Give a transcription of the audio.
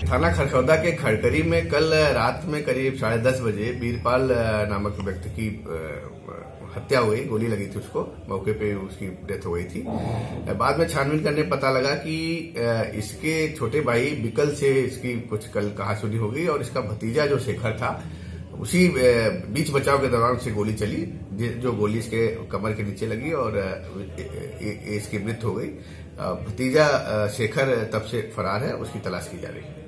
थाना खरखौदा के खड़करी में कल रात में करीब 10:30 बजे वीरपाल नामक व्यक्ति की हत्या हुई। गोली लगी थी उसको, मौके पे उसकी डेथ हो गई थी। बाद में छानबीन करने पता लगा कि इसके छोटे भाई बिकल से इसकी कुछ कल कहासुनी हो गई और इसका भतीजा जो शेखर था उसी बीच बचाव के दौरान उसे गोली चली, जो गोली इसके कमर के नीचे लगी और इसकी मृत्यु हो गई। भतीजा शेखर तब से फरार है, उसकी तलाश की जा रही है।